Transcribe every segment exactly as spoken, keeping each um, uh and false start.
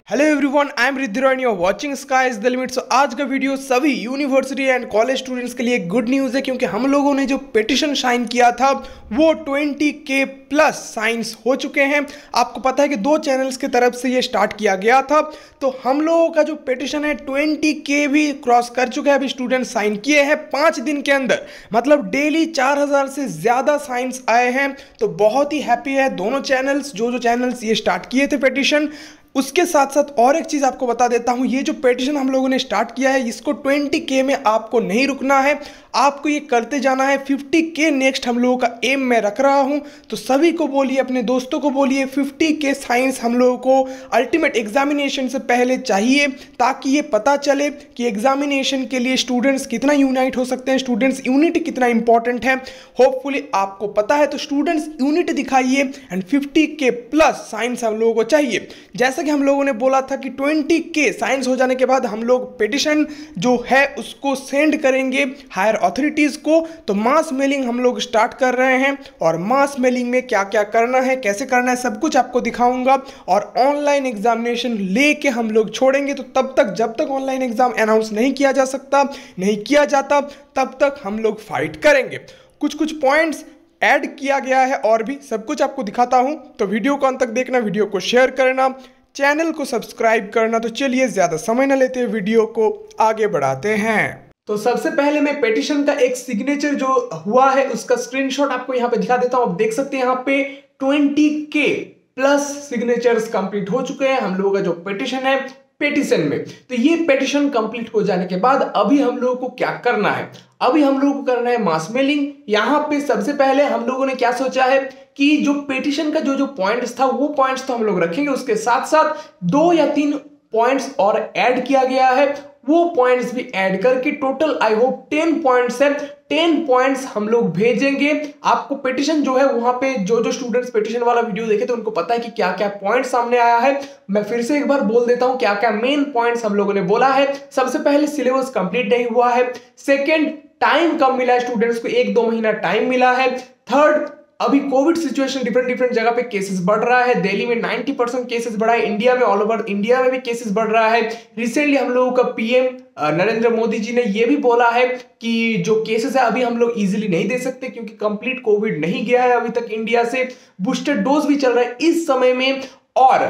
Hello everyone, I am Riddhi Roy and you are watching sky is the limit. So आज का video सभी university and college students के लिए good news है, क्योंकि हम लोगों ने जो पिटिशन साइन किया था वो ट्वेंटी के प्लस साइंस हो चुके हैं। आपको पता है कि दो चैनल्स की तरफ से ये स्टार्ट किया गया था, तो हम लोगों का जो पिटिशन है ट्वेंटी के भी क्रॉस कर चुका है। अभी स्टूडेंट साइन किए हैं पाँच दिन के अंदर, मतलब डेली चार हज़ार से ज़्यादा साइंस आए हैं। तो बहुत ही हैप्पी है दोनों चैनल्स, जो जो चैनल्स ये स्टार्ट किए थे पिटिशन। उसके साथ साथ और एक चीज़ आपको बता देता हूं, ये जो पिटिशन हम लोगों ने स्टार्ट किया है इसको ट्वेंटी के में आपको नहीं रुकना है, आपको ये करते जाना है। फिफ्टी के नेक्स्ट हम लोगों का एम मैं रख रहा हूं, तो सभी को बोलिए, अपने दोस्तों को बोलिए, फिफ्टी के साइंस हम लोगों को अल्टीमेट एग्जामिनेशन से पहले चाहिए, ताकि ये पता चले कि एग्जामिनेशन के लिए स्टूडेंट्स कितना यूनाइट हो सकते हैं, स्टूडेंट्स यूनिटी कितना इंपॉर्टेंट है। होपफुली आपको पता है, तो स्टूडेंट्स यूनिटी दिखाइए एंड फिफ्टी के प्लस साइंस हम लोगों को चाहिए। जैसा कि हम लोगों ने बोला था कि ट्वेंटी के साइंस हो जाने के बाद हम लोग पिटिशन जो है उसको सेंड करेंगे हायर अथॉरिटीज को। तो मास मेलिंग हम लोग स्टार्ट कर रहे हैं, और मास मेलिंग में क्या क्या करना है, कैसे करना है, सब कुछ आपको दिखाऊंगा। और ऑनलाइन एग्जामिनेशन लेके हम लोग छोड़ेंगे, तो तब तक जब तक ऑनलाइन एग्जाम अनाउंस नहीं किया जा सकता, नहीं किया जाता, तब तक हम लोग फाइट करेंगे। कुछ कुछ पॉइंट्स ऐड किया गया है और भी सब कुछ आपको दिखाता हूं, तो वीडियो को अंत तक देखना, वीडियो को शेयर करना, चैनल को सब्सक्राइब करना। तो चलिए ज्यादा समय न लेते वीडियो को आगे बढ़ाते हैं। तो सबसे पहले मैं पिटिशन का एक सिग्नेचर जो हुआ है उसका स्क्रीनशॉट आपको यहाँ पे दिखा देता हूं। आप देख सकते हैं यहाँ पे ट्वेंटी के प्लस सिग्नेचर्स कंप्लीट हो चुके हैं हम लोगों का जो पिटिशन है पिटिशन में। तो ये पिटिशन कंप्लीट हो जाने के बाद अभी हम लोगों को क्या करना है, अभी हम लोगों को करना है मास मेलिंग। यहाँ पे सबसे पहले हम लोगों ने क्या सोचा है कि जो पिटिशन का जो जो पॉइंट्स था वो पॉइंट्स तो हम लोग रखेंगे, उसके साथ साथ दो या तीन पॉइंट्स और ऐड किया गया है, वो पॉइंट्स भी ऐड करके total I hope ten points है। टेन पॉइंट्स हम लोग भेजेंगे आपको। पिटिशन जो है वहां पे जो जो स्टूडेंट्स पिटिशन वाला वीडियो देखे तो उनको पता है कि क्या क्या पॉइंट्स सामने आया है। मैं फिर से एक बार बोल देता हूं क्या क्या मेन पॉइंट्स हम लोगों ने बोला है। सबसे पहले सिलेबस कंप्लीट नहीं हुआ है। सेकेंड, टाइम कम मिला है स्टूडेंट्स को, एक दो महीना टाइम मिला है। थर्ड, अभी कोविड सिचुएशन डिफरेंट डिफरेंट जगह पे केसेस बढ़ रहा है। दिल्ली में नाइंटी परसेंट केसेस बढ़ा है, इंडिया में ऑल ओवर इंडिया में भी केसेस बढ़ रहा है। रिसेंटली हम लोगों का पीएम नरेंद्र मोदी जी ने ये भी बोला है कि जो केसेस है अभी हम लोग इजीली नहीं दे सकते, क्योंकि कंप्लीट कोविड नहीं गया है अभी तक इंडिया से। बूस्टर डोज भी चल रहा है इस समय में, और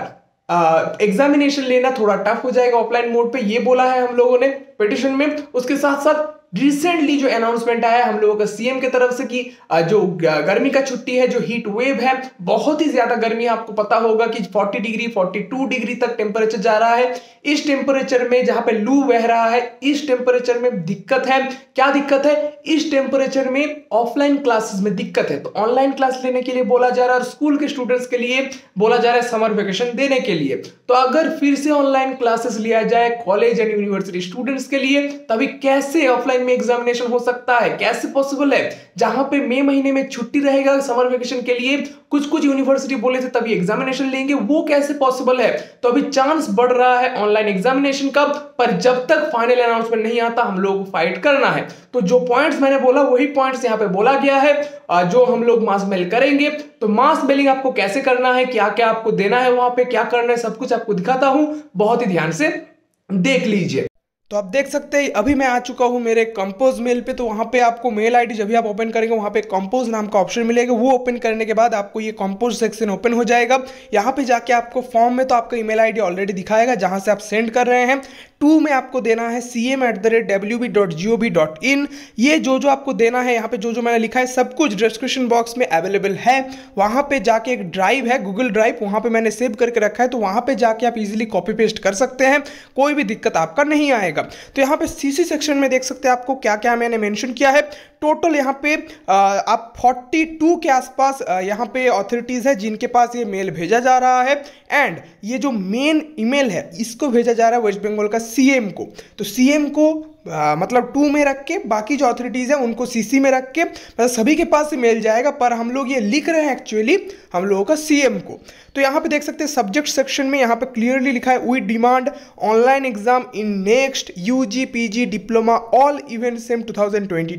एग्जामिनेशन uh, लेना थोड़ा टफ हो जाएगा ऑफलाइन मोड पे, ये बोला है हम लोगों ने पिटिशन में। उसके साथ साथ रिसेंटली जो अनाउंसमेंट आया हम लोगों का सीएम की तरफ से कि जो गर्मी का छुट्टी है, जो हीट वेव है, बहुत ही ज्यादा गर्मी है। आपको पता होगा कि forty degree forty two degree तक टेम्परेचर जा रहा है। इस टेम्परेचर में जहां पे लू बह रहा है, इस टेम्परेचर में दिक्कत है। क्या दिक्कत है? इस टेम्परेचर में ऑफलाइन क्लासेस में दिक्कत है, तो ऑनलाइन क्लास लेने के लिए बोला जा रहा है, और स्कूल के स्टूडेंट्स के लिए बोला जा रहा है समर वेकेशन देने के लिए। तो अगर फिर से ऑनलाइन क्लासेस लिया जाए कॉलेज एंड यूनिवर्सिटी स्टूडेंट्स के लिए, तभी कैसे ऑफलाइन में एग्जामिनेशन हो सकता है, कैसे पॉसिबल है? जहां पे मई महीने में छुट्टी रहेगा समर वेकेशन के लिए, कुछ कुछ यूनिवर्सिटी बोले थे तभी एग्जामिनेशन लेंगे, वो कैसे पॉसिबल है? तो अभी चांस बढ़ रहा है ऑनलाइन एग्जामिनेशन का, पर जब तक फाइनल अनाउंसमेंट नहीं आता हम लोग को फाइट करना है। तो जो पॉइंट्स मैंने बोला वही पॉइंट्स यहां पे बोला गया है, जो हम लोग मास मेल करेंगे। तो मास मेलिंग आपको कैसे करना है, क्या क्या आपको देना है, वहां पे क्या करना है, सब कुछ आपको दिखाता हूं, बहुत ही ध्यान से देख लीजिए। तो आप देख सकते हैं अभी मैं आ चुका हूं मेरे कंपोज मेल पे। तो वहां पे आपको मेल आईडी जब भी आप ओपन करेंगे वहां पे कंपोज नाम का ऑप्शन मिलेगा, वो ओपन करने के बाद आपको ये कंपोज सेक्शन ओपन हो जाएगा। यहां पे जाके आपको फॉर्म में तो आपका ईमेल आईडी ऑलरेडी दिखाएगा जहां से आप सेंड कर रहे हैं। टू में आपको देना है C M at the rate W B dot G O V dot in. ये जो जो आपको देना है, यहाँ पे जो जो मैंने लिखा है सब कुछ डिस्क्रिप्शन बॉक्स में अवेलेबल है। वहाँ पे जाके एक ड्राइव है गूगल ड्राइव, वहाँ पे मैंने सेव करके रखा है, तो वहाँ पे जाके आप इजीली कॉपी पेस्ट कर सकते हैं, कोई भी दिक्कत आपका नहीं आएगा। तो यहाँ पे सीसी सेक्शन में देख सकते हैं आपको क्या क्या मैंने मेंशन किया है। टोटल यहाँ पे आ, आप फोर्टी टू के आसपास यहाँ पे अथॉरिटीज है जिनके पास ये मेल भेजा जा रहा है, एंड ये जो मेन ईमेल है इसको भेजा जा रहा है वेस्ट बंगाल का सीएम को। तो सीएम को आ, मतलब टू में रख के, बाकी जो अथॉरिटीज़ है उनको सीसी में रख के, मतलब सभी के पास से मेल जाएगा, पर हम लोग ये लिख रहे हैं एक्चुअली हम लोगों का सीएम को। तो यहाँ पे देख सकते हैं सब्जेक्ट सेक्शन में यहाँ पे क्लियरली लिखा है we demand online exam in next UG PG diploma all event same two thousand twenty two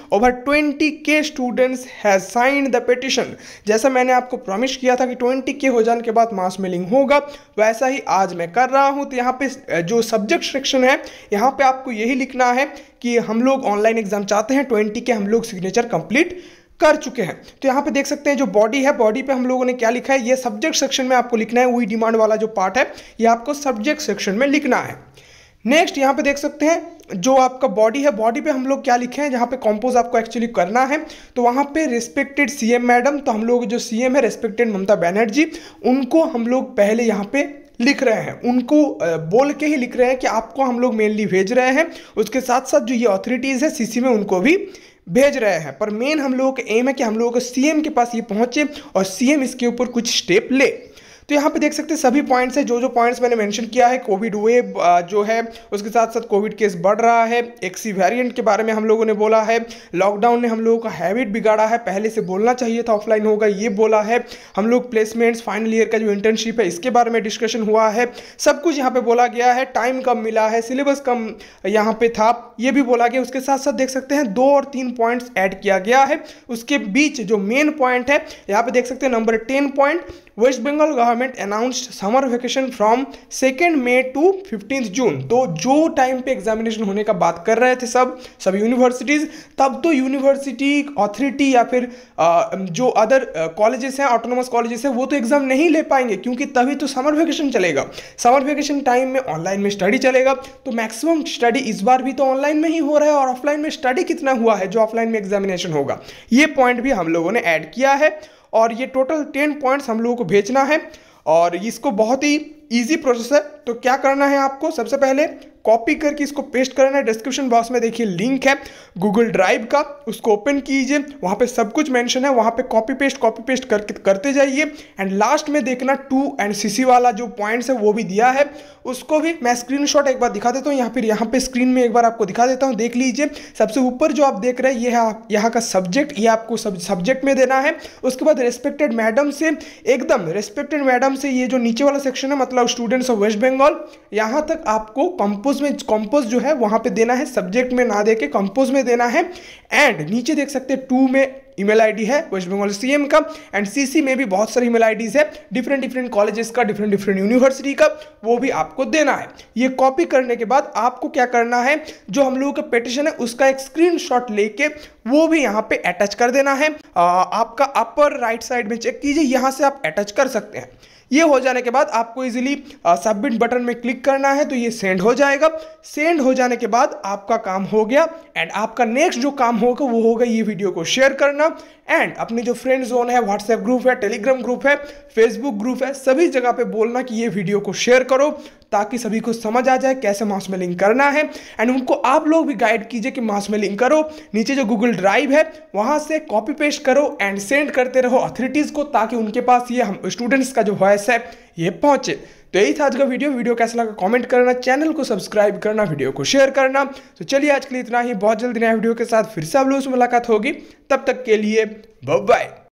over twenty के students has signed the petition. जैसा मैंने आपको प्रॉमिस किया था कि ट्वेंटी के हो जाने के बाद मास मेलिंग होगा, वैसा ही आज मैं कर रहा हूं। तो यहाँ पे जो सब्जेक्ट सेक्शन है, यहाँ पे आपको यही लिखना है कि हम लोग ऑनलाइन एग्जाम चाहते हैं, ट्वेंटी के हम लोग सिग्नेचर कंप्लीट कर चुके हैं। तो यहाँ पे देख सकते हैं जो बॉडी है, बॉडी पे हम लोगों ने क्या लिखा है, ये सब्जेक्ट सेक्शन में आपको लिखना है। वी डिमांड वाला जो पार्ट है ये आपको सब्जेक्ट सेक्शन में लिखना है। नेक्स्ट यहाँ पे देख सकते हैं जो आपका बॉडी है, बॉडी पे हम लोग क्या लिखे हैं, जहाँ पे कंपोज आपको एक्चुअली करना है। तो वहाँ पे रिस्पेक्टेड सीएम मैडम, तो हम लोग जो सीएम है रिस्पेक्टेड ममता बनर्जी, उनको हम लोग पहले यहाँ पे लिख रहे हैं, उनको बोल के ही लिख रहे हैं कि आपको हम लोग मेनली भेज रहे हैं। उसके साथ साथ जो ये अथॉरिटीज़ है सीसी में, उनको भी भेज रहे हैं। पर मेन हम लोगों का एम है कि हम लोगों को सीएम के पास ये पहुंचे और सीएम इसके ऊपर कुछ स्टेप ले। तो यहाँ पे देख सकते हैं सभी पॉइंट्स है, जो जो पॉइंट्स मैंने मेंशन किया है। कोविड वेव जो है, उसके साथ साथ कोविड केस बढ़ रहा है, एक्सी वेरिएंट के बारे में हम लोगों ने बोला है, लॉकडाउन ने हम लोगों का हैबिट बिगाड़ा है, पहले से बोलना चाहिए था ऑफलाइन होगा, ये बोला है। हम लोग प्लेसमेंट्स, फाइनल ईयर का जो इंटर्नशिप है इसके बारे में डिस्कशन हुआ है, सब कुछ यहाँ पे बोला गया है। टाइम कम मिला है, सिलेबस कम यहाँ पे था, ये भी बोला गया। उसके साथ साथ देख सकते हैं दो और तीन पॉइंट्स ऐड किया गया है। उसके बीच जो मेन पॉइंट है यहाँ पे देख सकते हैं number ten point, West Bengal government announced summer vacation from second May to fifteenth June. तो जो टाइम पे एग्जामिनेशन होने का बात कर रहे थे सब सब यूनिवर्सिटीज़, तब तो यूनिवर्सिटी अथॉरिटी या फिर आ, जो अदर कॉलेजेस हैं, ऑटोनोमस कॉलेजेस हैं, वो तो एग्जाम नहीं ले पाएंगे, क्योंकि तभी तो समर वेकेशन चलेगा। समर वेकेशन टाइम में ऑनलाइन में स्टडी चलेगा, तो मैक्सिमम स्टडी इस बार भी तो ऑनलाइन में ही हो रहा है। और ऑफलाइन में स्टडी कितना हुआ है जो ऑफलाइन में एग्जामिनेशन होगा, ये पॉइंट भी हम लोगों ने ऐड किया है। और ये टोटल टेन पॉइंट्स हम लोगों को भेजना है और इसको बहुत ही इजी प्रोसेस है। तो क्या करना है आपको, सबसे पहले कॉपी करके इसको पेस्ट करना है। डिस्क्रिप्शन बॉक्स में देखिए लिंक है गूगल ड्राइव का, उसको ओपन कीजिए, वहाँ पे सब कुछ मेंशन है, वहाँ पे कॉपी पेस्ट कॉपी पेस्ट करके करते जाइए। एंड लास्ट में देखना टू एंड सीसी वाला जो पॉइंट्स है वो भी दिया है, उसको भी मैं स्क्रीनशॉट एक बार दिखा देता हूँ, या फिर यहाँ पे स्क्रीन में एक बार आपको दिखा देता हूँ, देख लीजिए। सबसे ऊपर जो आप देख रहे हैं ये है यहाँ का सब्जेक्ट, ये आपको सब सब्जेक्ट में देना है। उसके बाद रिस्पेक्टेड मैडम से, एकदम रिस्पेक्टेड मैडम से ये जो नीचे वाला सेक्शन है, मतलब स्टूडेंट्स ऑफ वेस्ट बंगाल, यहाँ तक आपको कंपोज में कंपोज जो है वहां पे देना है, सब्जेक्ट में ना देके कंपोज में देना है। एंड नीचे देख सकते हैं टू में ईमेल आईडी है वेस्ट बंगाल सीएम का, एंड सीसी में भी बहुत सारी ईमेल आईडीज है डिफरेंट डिफरेंट कॉलेजेस का, डिफरेंट डिफरेंट यूनिवर्सिटी का, वो भी आपको देना है। ये कॉपी करने के बाद आपको क्या करना है, जो हम लोगों का पिटीशन है उसका एक स्क्रीनशॉट लेके वो भी यहाँ पे अटैच कर देना है। आ, आपका अपर राइट साइड में चेक कीजिए, यहाँ से आप अटैच कर सकते हैं। ये हो जाने के बाद आपको इजीली सबमिट बटन में क्लिक करना है, तो ये सेंड हो जाएगा। सेंड हो जाने के बाद आपका काम हो गया। एंड आपका नेक्स्ट जो काम होगा वो होगा ये वीडियो को शेयर करना, एंड अपनी जो फ्रेंड जोन है, व्हाट्सएप ग्रुप है, टेलीग्राम ग्रुप है, फेसबुक ग्रुप है, सभी जगह पे बोलना कि ये वीडियो को शेयर करो, ताकि सभी को समझ आ जाए कैसे मास मेलिंग करना है। एंड उनको आप लोग भी गाइड कीजिए कि मास मेलिंग करो। नीचे जो गूगल ड्राइव है वहाँ से कॉपी पेस्ट करो एंड सेंड करते रहो अथॉरिटीज़ को, ताकि उनके पास ये हम स्टूडेंट्स का जो वॉइस है ये पहुँचे। तो यही था आज का वीडियो। वीडियो कैसा लगा कमेंट करना, चैनल को सब्सक्राइब करना, वीडियो को शेयर करना। तो चलिए आज के लिए इतना ही, बहुत जल्दी नया वीडियो के साथ फिर से आप लोगों से मुलाकात होगी, तब तक के लिए बाय बाय।